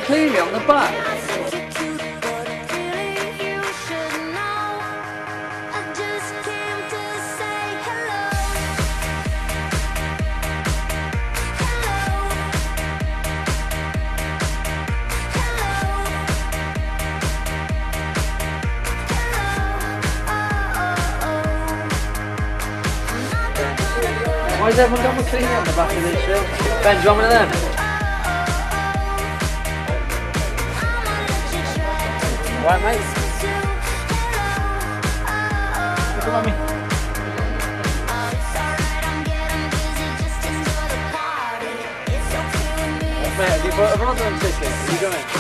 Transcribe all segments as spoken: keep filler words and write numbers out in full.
McCleary on the back. Why has everyone got McCleary on the back of this shirt? Ben, do you want one of them? Right, mate. Come on, me. Mate, have you bought a Rotherham ticket? Are you going?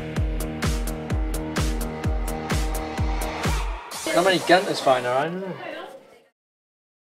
How many Gunters fine around, isn't there?